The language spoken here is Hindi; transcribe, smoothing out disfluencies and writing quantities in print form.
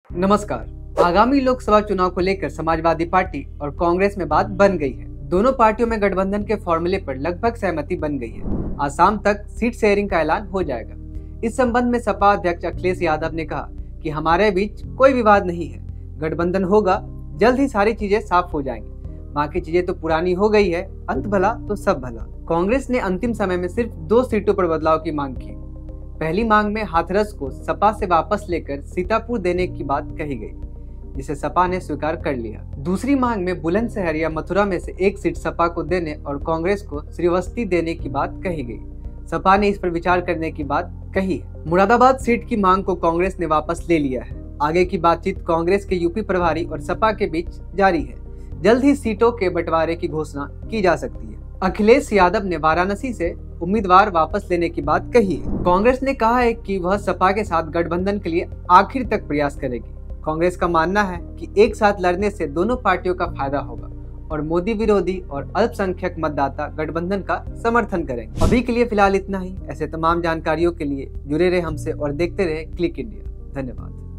नमस्कार। आगामी लोकसभा चुनाव को लेकर समाजवादी पार्टी और कांग्रेस में बात बन गई है। दोनों पार्टियों में गठबंधन के फॉर्मूले पर लगभग सहमति बन गई है। आज शाम तक सीट शेयरिंग का ऐलान हो जाएगा। इस संबंध में सपा अध्यक्ष अखिलेश यादव ने कहा कि हमारे बीच कोई विवाद नहीं है, गठबंधन होगा, जल्द ही सारी चीजें साफ हो जाएंगी। बाकी चीजें तो पुरानी हो गई है, अंत भला तो सब भला। कांग्रेस ने अंतिम समय में सिर्फ 2 सीटों पर बदलाव की मांग की। पहली मांग में हाथरस को सपा से वापस लेकर सीतापुर देने की बात कही गई, जिसे सपा ने स्वीकार कर लिया। दूसरी मांग में बुलंदशहर या मथुरा में से एक सीट सपा को देने और कांग्रेस को श्रीवस्ती देने की बात कही गई। सपा ने इस पर विचार करने की बात कही है। मुरादाबाद सीट की मांग को कांग्रेस ने वापस ले लिया है। आगे की बातचीत कांग्रेस के यूपी प्रभारी और सपा के बीच जारी है। जल्द ही सीटों के बंटवारे की घोषणा की जा सकती है। अखिलेश यादव ने वाराणसी से उम्मीदवार वापस लेने की बात कही है। कांग्रेस ने कहा है कि वह सपा के साथ गठबंधन के लिए आखिर तक प्रयास करेगी। कांग्रेस का मानना है कि एक साथ लड़ने से दोनों पार्टियों का फायदा होगा और मोदी विरोधी और अल्पसंख्यक मतदाता गठबंधन का समर्थन करेंगे। अभी के लिए फिलहाल इतना ही। ऐसे तमाम जानकारियों के लिए जुड़े रहे हमसे और देखते रहे क्लिक इंडिया। धन्यवाद।